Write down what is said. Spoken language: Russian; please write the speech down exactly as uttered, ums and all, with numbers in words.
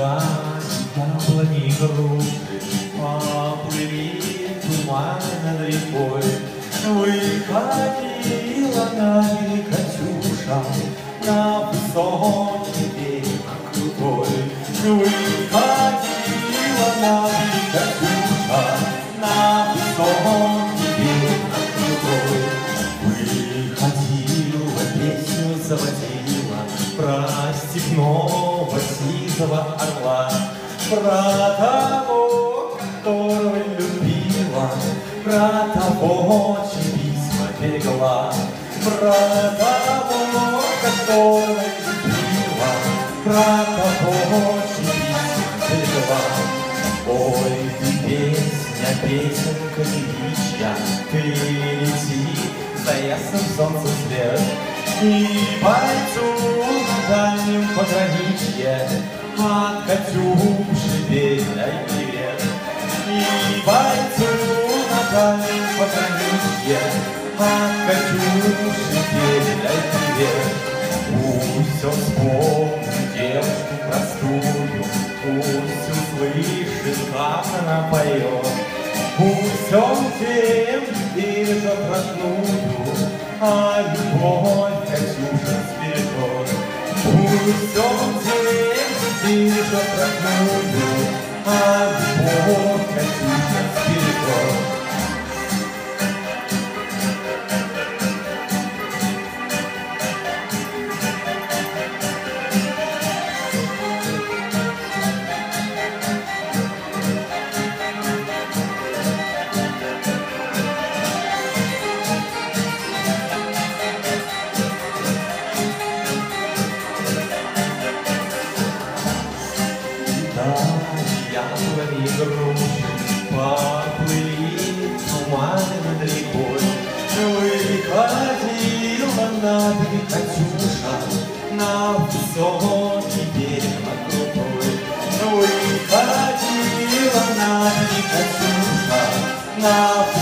яблони и груши поплыли туманы над рекой. Выходила на берег Катюша, на высокий берег крутой. Выходила на берег Катюша, на высокий берег крутой. Выходила, песню заводила про степного сизого орла, про того, которого любила, про того, чьи письма берегла, про того, которого любила, про того, чьи письма берегла. Ой, ты песня, песенка девичья, ты лети за ясным солнцем свет, и пойду на дальнем пограничье от Катюши передай привет. И пойду на дальнем пограничье от Катюши передай привет. Пусть он вспомнит девушку простую, пусть услышит, как она поет. Пусть он тем бережет родную, а любовь Катюша сбережет. Пусть он тем бережет родную, а любовь Катюша сбережет. Яблони и груши поплыли туманы над рекой. Выходила на берег Катюша, на высокий берег крутой. Выходила на берег Катюша, на